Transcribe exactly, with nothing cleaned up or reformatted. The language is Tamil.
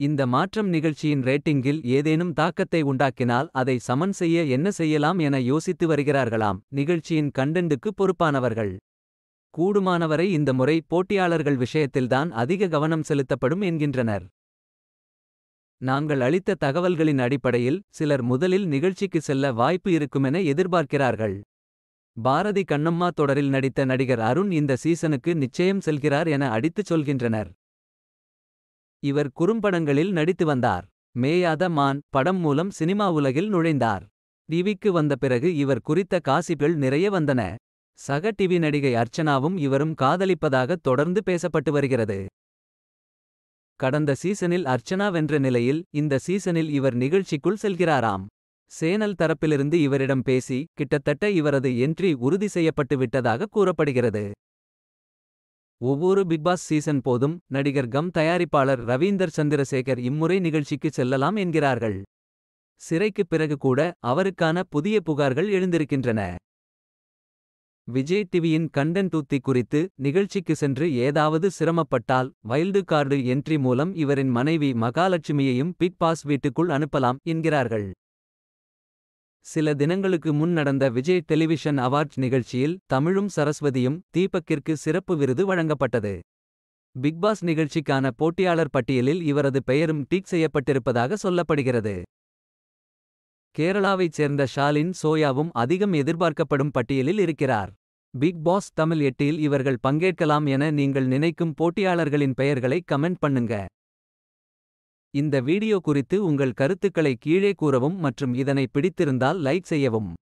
இந்த மாற்றம் நிகழ்ச்சியின் ரேட்டிங்கில் ஏதேனும் தாக்கத்தை உண்டாக்கினால் அதை சமன் செய்ய என்ன செய்யலாம் என யோசித்து வருகிறார்களாம் நிகழ்ச்சியின் கண்டென்ட்டுக்கு பொறுப்பானவர்கள். கூடுமானவரை இந்த முறை போட்டியாளர்கள் விஷயத்தில்தான் அதிக கவனம் செலுத்தப்படும் என்கின்றனர். நாங்கள் அளித்த தகவல்களின் அடிப்படையில் சிலர் முதலில் நிகழ்ச்சிக்கு செல்ல வாய்ப்பு இருக்குமென எதிர்பார்க்கிறார்கள். பாரதி கண்ணம்மா தொடரில் நடித்த நடிகர் அருண் இந்த சீசனுக்கு நிச்சயம் செல்கிறார் என அடித்துச் சொல்கின்றனர். இவர் குறும்படங்களில் நடித்து வந்தார். மேயாத மான் படம் மூலம் சினிமா உலகில் நுழைந்தார். டிவிக்கு வந்த பிறகு இவர் குறித்த காசிப்கள் நிறைய வந்தன. சக டிவி நடிகை அர்ச்சனாவும் இவரும் காதலிப்பதாக தொடர்ந்து பேசப்பட்டு வருகிறது. கடந்த சீசனில் அர்ச்சனா வென்ற நிலையில் இந்த சீசனில் இவர் நிகழ்ச்சிக்குள் செல்கிறாராம். சேனல் தரப்பிலிருந்து இவரிடம் பேசி கிட்டத்தட்ட இவரது என்ட்ரி உறுதி செய்யப்பட்டு விட்டதாக கூறப்படுகிறது. ஒவ்வொரு பிக்பாஸ் சீசன் போதும் நடிகர் கம் தயாரிப்பாளர் ரவீந்தர் சந்திரசேகர் இம்முறை நிகழ்ச்சிக்கு செல்லலாம் என்கிறார்கள். சிறைக்குப் பிறகு கூட அவருக்கான புதிய புகார்கள் எழுந்திருக்கின்றன. விஜய் டிவியின் கண்டென்ட் உத்தி குறித்து நிகழ்ச்சிக்கு சென்று ஏதாவது சிரமப்பட்டால் வைல்டு கார்டு என்ட்ரி மூலம் இவரின் மனைவி மகாலட்சுமியையும் பிக் பாஸ் வீட்டுக்குள் அனுப்பலாம் என்கிறார்கள். சில தினங்களுக்கு முன் நடந்த விஜய் டெலிவிஷன் அவார்ட்ஸ் நிகழ்ச்சியில் தமிழும் சரஸ்வதியும் தீபக்கிற்கு சிறப்பு விருது வழங்கப்பட்டது. பிக்பாஸ் நிகழ்ச்சிக்கான போட்டியாளர் பட்டியலில் இவரது பெயரும் டிக் செய்யப்பட்டிருப்பதாக சொல்லப்படுகிறது. கேரளாவைச் சேர்ந்த ஷாலின் சோயாவும் அதிகம் எதிர்பார்க்கப்படும் பட்டியலில் இருக்கிறார். பிக் பாஸ் தமிழ் எட்டில் இவர்கள் பங்கேற்கலாம் என நீங்கள் நினைக்கும் போட்டியாளர்களின் பெயர்களை கமெண்ட் பண்ணுங்க. இந்த வீடியோ குறித்து உங்கள் கருத்துக்களை கீழே கூறவும் மற்றும் இதனை பிடித்திருந்தால் லைக் செய்யவும்.